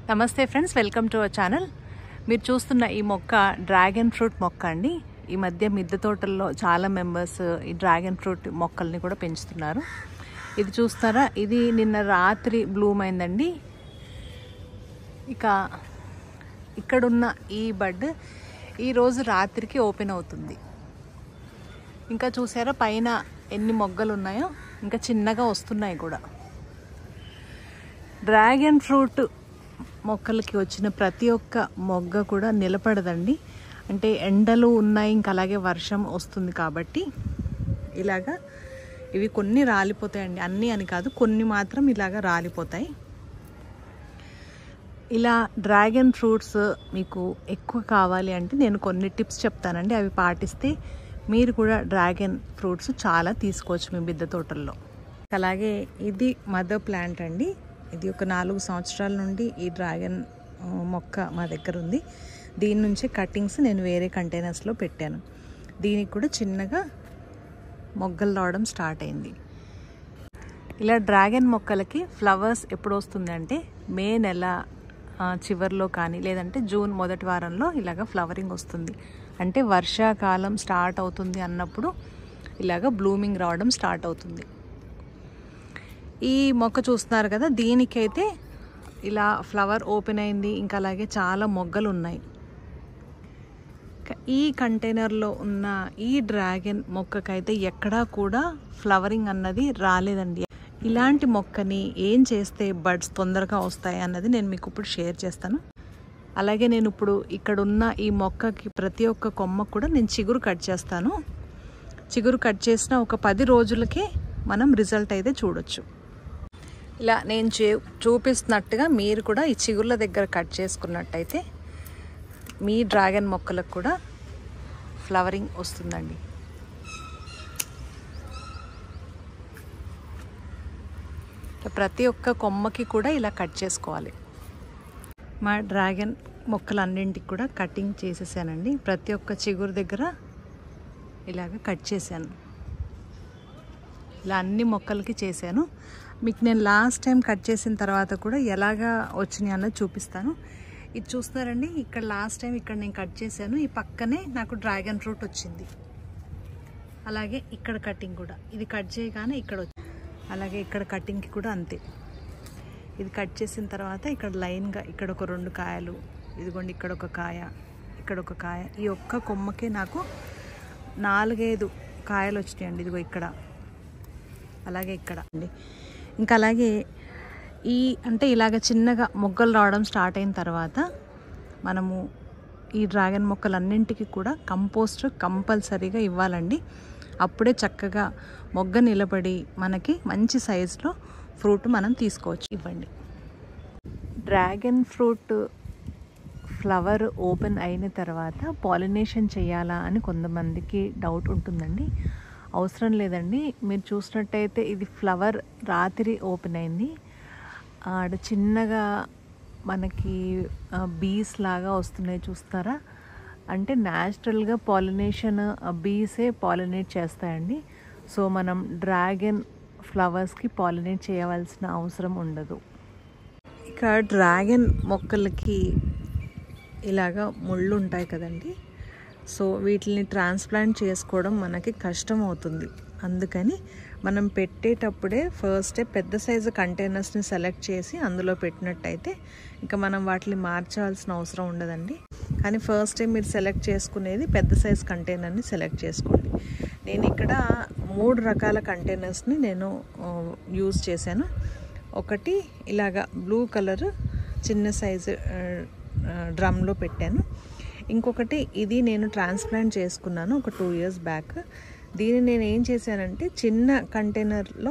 నమస్తే friends, welcome to our channel. మీరు చూస్తున్న ఈ మొక్క డ్రాగన్ ఫ్రూట్ మొక్క అండి. ఈ మధ్య మిద్దె తోటల్లో చాలా మెంబర్స్ ఈ డ్రాగన్ ఫ్రూట్ మొక్కల్ని కూడా పెంచుతున్నారు. ఇది చూస్తారా, ఇది నిన్న రాత్రి బ్లూమ్ అయిందండి. ఇక ఇక్కడున్న ఈ బడ్ ఈరోజు రాత్రికి ఓపెన్ అవుతుంది. ఇంకా చూసారా పైన ఎన్ని మొగ్గలు ఉన్నాయో, ఇంకా చిన్నగా వస్తున్నాయి కూడా. డ్రాగన్ ఫ్రూట్ మొక్కలకి వచ్చిన ప్రతి ఒక్క మొగ్గ కూడా నిలబడదండి. అంటే ఎండలు ఉన్నాయి, ఇంకా అలాగే వర్షం వస్తుంది కాబట్టి ఇలాగా ఇవి కొన్ని రాలిపోతాయండి. అన్నీ అని కాదు, కొన్ని మాత్రం ఇలాగా రాలిపోతాయి. ఇలా డ్రాగన్ ఫ్రూట్స్ మీకు ఎక్కువ కావాలి అంటే నేను కొన్ని టిప్స్ చెప్తానండి. అవి పాటిస్తే మీరు కూడా డ్రాగన్ ఫ్రూట్స్ చాలా తీసుకోవచ్చు మీ మిద్దె తోటల్లో. అలాగే ఇది మదర్ ప్లాంట్ అండి. ఇది ఒక 4 సంవత్సరాల నుండి ఈ డ్రాగన్ మొక్క మా దగ్గర ఉంది. దీని నుంచి కటింగ్స్ నేను వేరే కంటైనర్స్లో పెట్టాను. దీనికి కూడా చిన్నగా మొగ్గలు రావడం స్టార్ట్ అయింది. ఇలా డ్రాగన్ మొక్కలకి ఫ్లవర్స్ ఎప్పుడు వస్తుంది అంటే మే నెల చివరిలో కానీ లేదంటే జూన్ మొదటి వారంలో ఇలాగ ఫ్లవరింగ్ వస్తుంది. అంటే వర్షాకాలం స్టార్ట్ అవుతుంది అన్నప్పుడు ఇలాగ బ్లూమింగ్ రావడం స్టార్ట్ అవుతుంది. ఈ మొక్క చూస్తున్నారు కదా, దీనికైతే ఇలా ఫ్లవర్ ఓపెన్ అయింది. ఇంకా అలాగే చాలా మొగ్గలు ఉన్నాయి. ఈ కంటైనర్లో ఉన్న ఈ డ్రాగన్ మొక్కకైతే ఎక్కడా కూడా ఫ్లవరింగ్ అన్నది రాలేదండి. ఇలాంటి మొక్కని ఏం చేస్తే బడ్స్ తొందరగా వస్తాయి అన్నది నేను మీకు ఇప్పుడు షేర్ చేస్తాను. అలాగే నేను ఇప్పుడు ఇక్కడ ఉన్న ఈ మొక్కకి ప్రతి ఒక్క కొమ్మ కూడా నేను చిగురు కట్ చేస్తాను. చిగురు కట్ చేసిన ఒక 10 రోజులకే మనం రిజల్ట్ అయితే చూడొచ్చు. ఇలా నేను చూపిస్తున్నట్టుగా మీరు కూడా ఈ చిగుర్ల దగ్గర కట్ చేసుకున్నట్టయితే మీ డ్రాగన్ మొక్కలకు కూడా ఫ్లవరింగ్ వస్తుందండి. ప్రతి ఒక్క కొమ్మకి కూడా ఇలా కట్ చేసుకోవాలి. మా డ్రాగన్ మొక్కలన్నింటికి కూడా కటింగ్ చేసేసానండి. ప్రతి ఒక్క చిగురు దగ్గర ఇలాగ కట్ చేశాను. ఇలా అన్ని మొక్కలకి చేశాను. మీకు నేను లాస్ట్ టైం కట్ చేసిన తర్వాత కూడా ఎలాగా వచ్చినాయి అన్నది చూపిస్తాను. ఇది చూస్తున్నారండి, ఇక్కడ లాస్ట్ టైం ఇక్కడ నేను కట్ చేశాను. ఈ పక్కనే నాకు డ్రాగన్ ఫ్రూట్ వచ్చింది. అలాగే ఇక్కడ కటింగ్ కూడా ఇది కట్ చేయగానే ఇక్కడ వచ్చింది. అలాగే ఇక్కడ కటింగ్కి కూడా అంతే. ఇది కట్ చేసిన తర్వాత ఇక్కడ లైన్గా ఇక్కడ ఒక 2 కాయలు, ఇదిగోండి ఇక్కడ ఒక కాయ, ఇక్కడ ఒక కాయ. ఈ ఒక్క కొమ్మకే నాకు 4-5 కాయలు వచ్చినాయండి. ఇదిగో ఇక్కడ, అలాగే ఇక్కడ అండి. ఇంకా అలాగే అంటే ఇలాగ చిన్నగా మొగ్గలు రావడం స్టార్ట్ అయిన తర్వాత మనము ఈ డ్రాగన్ మొక్కలన్నింటికి కూడా కంపోస్ట్ కంపల్సరీగా ఇవ్వాలండి. అప్పుడే చక్కగా మొగ్గ నిలబడి మనకి మంచి సైజులో ఫ్రూట్ మనం తీసుకోవచ్చు. ఇవ్వండి. డ్రాగన్ ఫ్రూట్ ఫ్లవర్ ఓపెన్ అయిన తర్వాత పాలినేషన్ చేయాలా అని కొంతమందికి డౌట్ ఉంటుందండి. అవసరం లేదండి. మీరు చూసినట్టయితే ఇది ఫ్లవర్ రాత్రి ఓపెన్ అయింది. ఆడ చిన్నగా మనకి బీస్ లాగా వస్తున్నాయి, చూస్తారా? అంటే న్యాచురల్గా పాలినేషన్ బీసే పాలినేట్ చేస్తాయండి. సో మనం డ్రాగన్ ఫ్లవర్స్కి పాలినేట్ చేయవలసిన అవసరం ఉండదు. ఇక డ్రాగన్ మొక్కలకి ఇలాగా ముళ్ళు ఉంటాయి కదండి. సో వీటిని ట్రాన్స్ప్లాంట్ చేసుకోవడం మనకి కష్టం అవుతుంది. అందుకని మనం పెట్టేటప్పుడే ఫస్టే పెద్ద సైజు కంటైనర్స్ని సెలెక్ట్ చేసి అందులో పెట్టినట్టయితే ఇంకా మనం వాటిని మార్చాల్సిన అవసరం ఉండదండి. కానీ ఫస్ట్ టైం మీరు సెలెక్ట్ చేసుకునేది పెద్ద సైజు కంటైనర్ని సెలెక్ట్ చేసుకోండి. నేను ఇక్కడ 3 రకాల కంటైనర్స్ని నేను యూజ్ చేశాను. ఒకటి ఇలాగా బ్లూ కలర్ చిన్న సైజు డ్రమ్లో పెట్టాను. ఇంకొకటి ఇది నేను ట్రాన్స్ప్లాంట్ చేసుకున్నాను ఒక 2 years బ్యాక్. దీన్ని నేను ఏం చేశానంటే చిన్న కంటైనర్లో,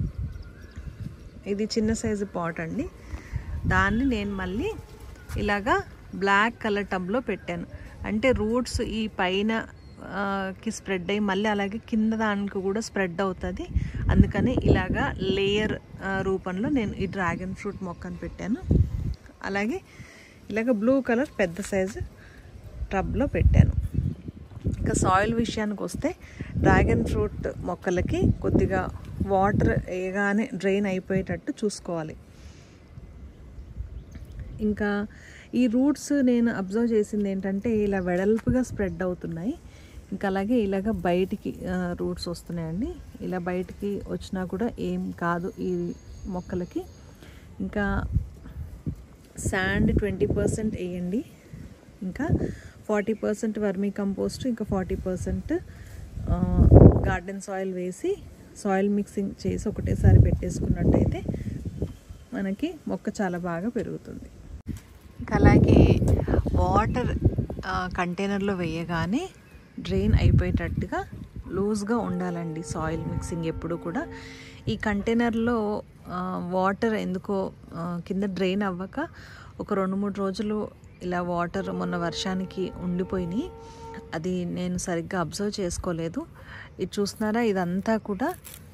ఇది చిన్న సైజు పాట్ అండి, దాన్ని నేను మళ్ళీ ఇలాగా బ్లాక్ కలర్ టబ్లో పెట్టాను. అంటే రూట్స్ ఈ పైన కి స్ప్రెడ్ అయ్యి మళ్ళీ అలాగే కింద దానికి కూడా స్ప్రెడ్ అవుతుంది. అందుకని ఇలాగా లేయర్ రూపంలో నేను ఈ డ్రాగన్ ఫ్రూట్ మొక్కను పెట్టాను. అలాగే ఇలాగ బ్లూ కలర్ పెద్ద సైజు టబ్లో పెట్టాను. ఇంకా సాయిల్ విషయానికి వస్తే డ్రాగన్ ఫ్రూట్ మొక్కలకి కొద్దిగా వాటర్ వేయగానే డ్రైన్ అయిపోయేటట్టు చూసుకోవాలి. ఇంకా ఈ రూట్స్ నేను అబ్జర్వ్ చేసింది ఏంటంటే ఇలా వెడల్పుగా స్ప్రెడ్ అవుతున్నాయి. ఇంకా అలాగే ఇలాగ బయటికి రూట్స్ వస్తున్నాయండి. ఇలా బయటికి వచ్చినా కూడా ఏం కాదు ఈ మొక్కలకి. ఇంకా శాండ్ 20% వేయండి, ఇంకా 40% వర్మీ కంపోస్ట్, ఇంకా 40% గార్డెన్ సాయిల్ వేసి సాయిల్ మిక్సింగ్ చేసి ఒకటేసారి పెట్టేసుకున్నట్టయితే మనకి మొక్క చాలా బాగా పెరుగుతుంది. ఇంకా అలాగే వాటర్ కంటైనర్లో వేయగానే డ్రైన్ అయిపోయేటట్టుగా లూజ్గా ఉండాలండి సాయిల్ మిక్సింగ్ ఎప్పుడు కూడా. ఈ కంటైనర్లో వాటర్ ఎందుకో కింద డ్రైన్ అవ్వక ఒక 2-3 రోజులు ఇలా వాటర్ మొన్న వర్షానికి ఉండిపోయినాయి. అది నేను సరిగ్గా అబ్జర్వ్ చేసుకోలేదు. ఇది చూస్తున్నారా, ఇదంతా కూడా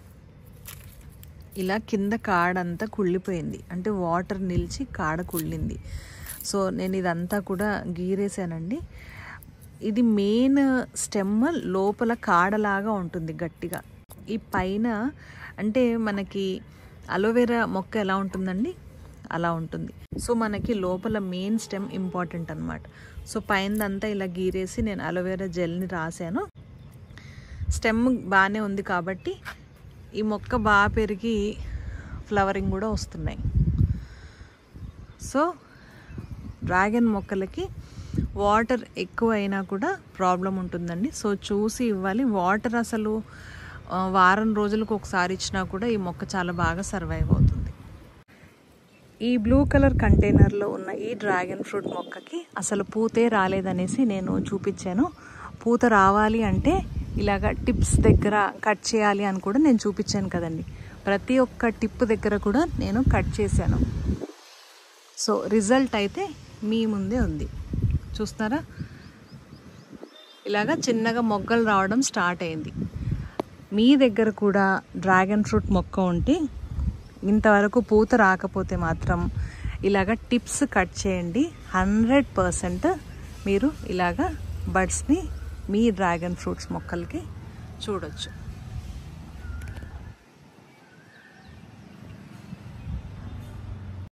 ఇలా కింద కాడంతా కుళ్ళిపోయింది, అంటే వాటర్ నిలిచి కాడ కుళ్ళింది. సో నేను ఇదంతా కూడా గీరేసానండి. ఇది మెయిన్ స్టెమ్ లోపల కాడలాగా ఉంటుంది గట్టిగా. ఈ పైన అంటే మనకి అలోవెరా మొక్క ఎలా ఉంటుందండి అలా ఉంటుంది. సో మనకి లోపల మెయిన్ స్టెమ్ ఇంపార్టెంట్ అనమాట. సో పైనదంతా ఇలా గీరేసి నేను అలోవెరా జెల్ని రాశాను. స్టెమ్ బాగానే ఉంది కాబట్టి ఈ మొక్క బాగా పెరిగి ఫ్లవరింగ్ కూడా వస్తున్నాయి. సో డ్రాగన్ మొక్కలకి వాటర్ ఎక్కువ అయినా కూడా ప్రాబ్లం ఉంటుందండి. సో చూసి ఇవ్వాలి. వాటర్ అసలు వారం రోజులకు ఒకసారి ఇచ్చినా కూడా ఈ మొక్క చాలా బాగా సర్వైవ్ అవుతుంది. ఈ బ్లూ కలర్ కంటైనర్లో ఉన్న ఈ డ్రాగన్ ఫ్రూట్ మొక్కకి అసలు పూతే రాలేదనేసి నేను చూపించాను. పూత రావాలి అంటే ఇలాగ టిప్స్ దగ్గర కట్ చేయాలి అని కూడా నేను చూపించాను కదండి. ప్రతి ఒక్క టిప్ దగ్గర కూడా నేను కట్ చేశాను. సో రిజల్ట్ అయితే మీ ముందే ఉంది, చూస్తున్నారా. ఇలాగా చిన్నగా మొగ్గలు రావడం స్టార్ట్ అయింది. మీ దగ్గర కూడా డ్రాగన్ ఫ్రూట్ మొక్క ఉంటే ఇంతవరకు పూత రాకపోతే మాత్రం ఇలాగ టిప్స్ కట్ చేయండి. 100% మీరు ఇలాగ బడ్స్ని మీ డ్రాగన్ ఫ్రూట్స్ మొక్కలకి చూడొచ్చు.